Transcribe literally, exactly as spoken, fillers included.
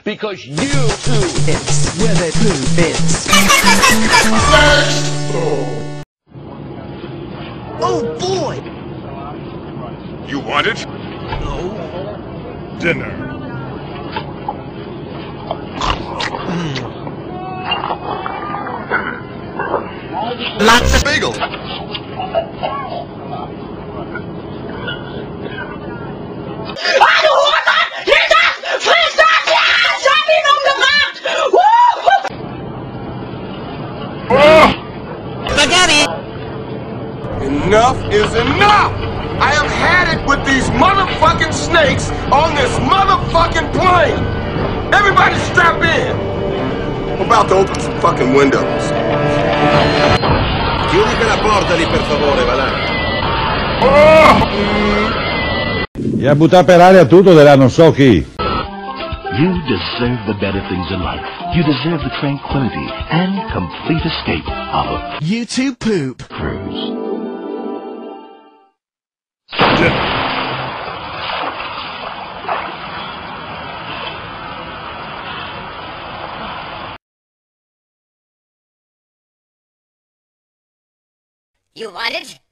because you too. It's where they prove it's. Oh boy! You want it? No. Dinner. Lots of Bagel. spaghetti! Enough is enough! I have had it with these motherfucking snakes on this motherfucking plane! Everybody strap in! I'm about to open some fucking windows. Chiudi quella porta lì, per favore, va là. E a buttare per aria tutto della non so chi. You deserve the better things in life. You deserve the tranquility and complete escape of a You two poop. cruise. You want it?